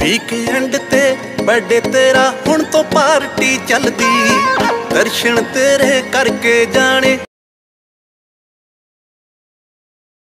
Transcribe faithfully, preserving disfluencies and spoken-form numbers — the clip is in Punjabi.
ਵੀਕਐਂਡ ਤੇ ਬਰਥਡੇ ਤੇਰਾ ਹੁਣ ਤੋਂ ਪਾਰਟੀ ਚੱਲਦੀ, ਦਰਸ਼ਨ ਤੇਰੇ ਕਰਕੇ ਜਾਣੇ।